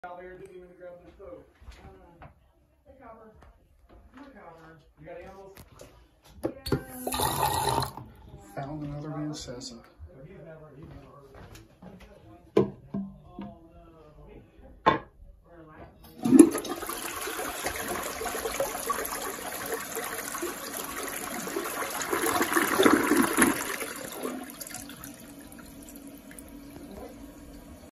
Out there didn't even grab the stove. The cover. You got animals? Yeah. Found another Mancesa.